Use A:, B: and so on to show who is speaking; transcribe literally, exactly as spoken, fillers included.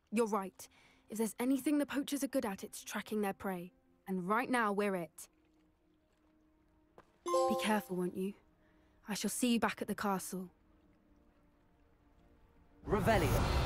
A: You're right. If there's anything the poachers are good at, it's tracking their prey. And right now, we're it. Be careful, won't you? I shall see you back at the castle.
B: Revelio.